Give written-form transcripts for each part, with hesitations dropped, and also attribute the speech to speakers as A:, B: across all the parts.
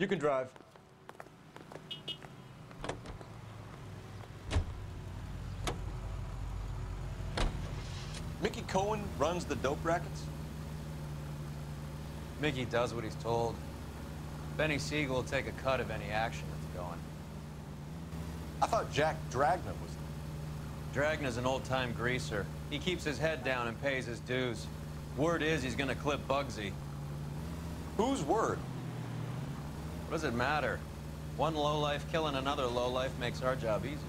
A: You can drive. Mickey Cohen runs the dope rackets?
B: Mickey does what he's told. Benny Siegel will take a cut of any action that's going.
A: I thought Jack Dragna was
B: Dragna's an old-time greaser. He keeps his head down and pays his dues. Word is he's gonna clip Bugsy.
A: Whose word?
B: What does it matter? One lowlife killing another lowlife makes our job easier.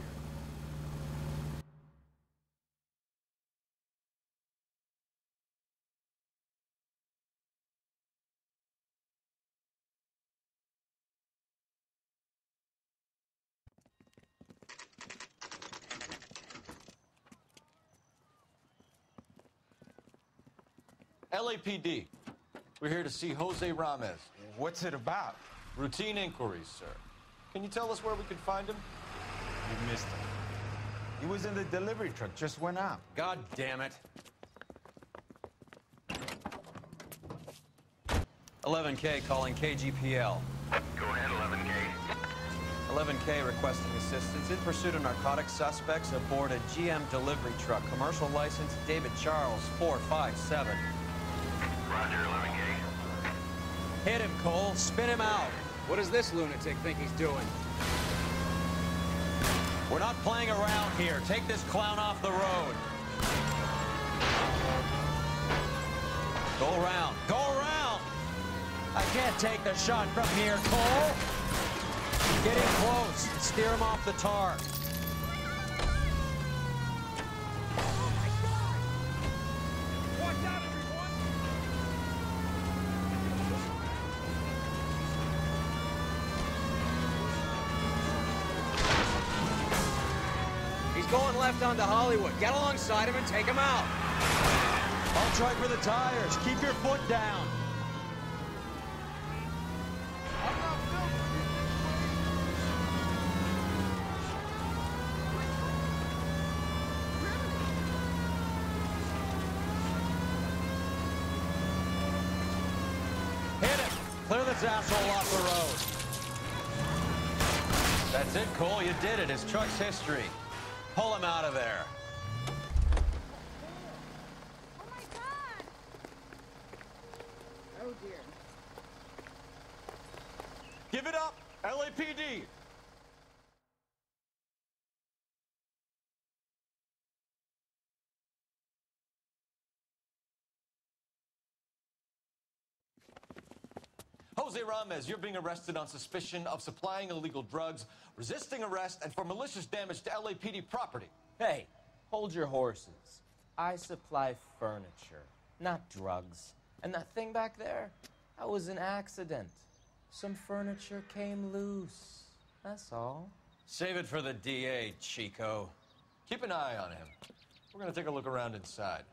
A: LAPD. We're here to see Jose Ramez.
C: What's it about?
A: Routine inquiries, sir. Can you tell us where we can find him?
C: You missed him. He was in the delivery truck, just went out.
B: God damn it. 11K calling KGPL.
D: Go ahead, 11K.
B: 11K requesting assistance in pursuit of narcotic suspects aboard a GM delivery truck. Commercial license David Charles 457.
D: Roger, 11K.
B: Hit him, Cole. Spin him out.
E: What does this lunatic think he's doing?
B: We're not playing around here. Take this clown off the road. Go around. Go around! I can't take the shot from here, Cole. Get in close and steer him off the tar.
E: Watch out, everyone! He's going left onto Hollywood. Get alongside him and take him out.
B: I'll try for the tires. Keep your foot down. Hit him. Clear this asshole off the road. That's it, Cole. You did it. His truck's history. Pull him out of there.
F: Oh my God! Oh dear.
A: Give it up, LAPD. Jose Ramez, you're being arrested on suspicion of supplying illegal drugs, resisting arrest, and for malicious damage to LAPD property.
G: Hey, hold your horses. I supply furniture, not drugs. And that thing back there, that was an accident. Some furniture came loose. That's all.
B: Save it for the DA, Chico.
A: Keep an eye on him. We're gonna take a look around inside.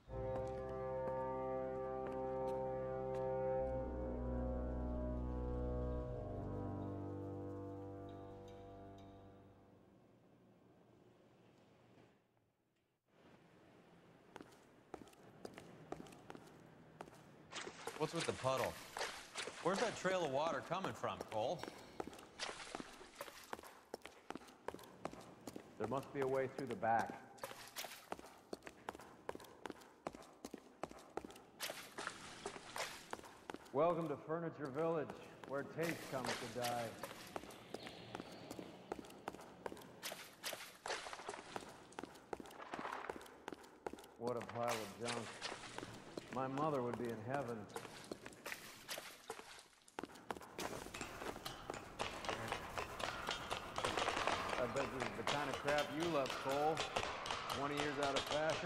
B: What's with the puddle? Where's that trail of water coming from, Cole?
H: There must be a way through the back. Welcome to Furniture Village, where taste comes to die. What a pile of junk. My mother would be in heaven. I bet this is the kind of crap you love, Cole. 20 years out of fashion.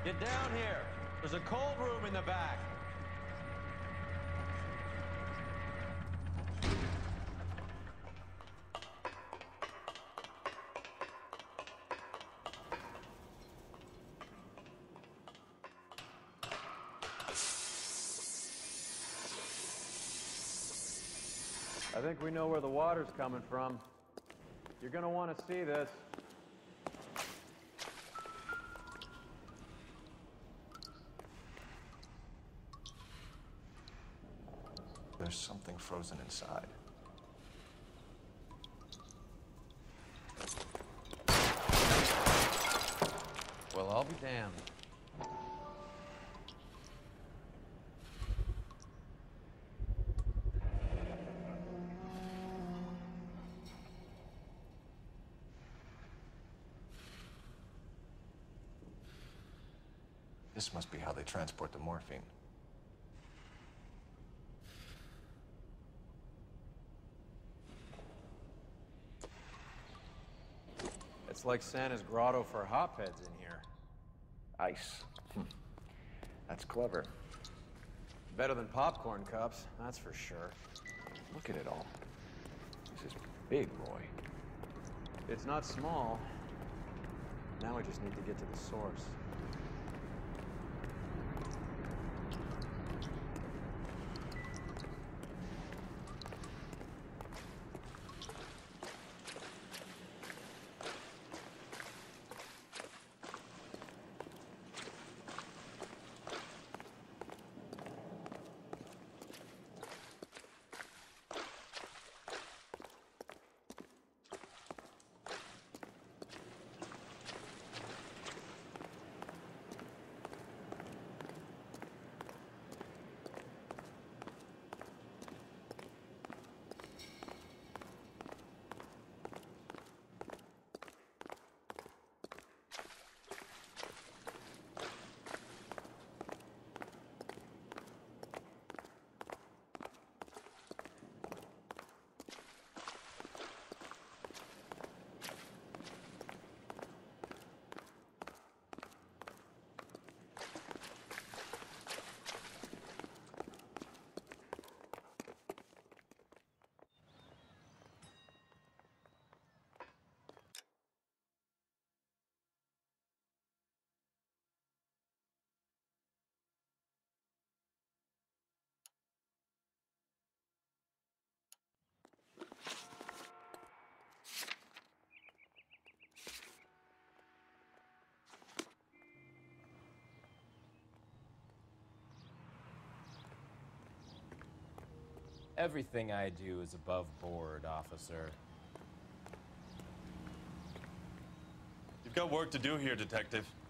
B: Get down here. There's a cold room in the back.
H: I think we know where the water's coming from. You're gonna want to see this.
A: There's something frozen inside.
B: Well, I'll be damned.
A: This must be how they transport the morphine.
H: It's like Santa's grotto for hopheads in here.
A: Ice. That's clever.
H: Better than popcorn cups, that's for sure.
A: Look at it all. This is big, boy.
H: It's not small. Now we just need to get to the source.
G: Everything I do is above board, officer.
I: You've got work to do here, Detective.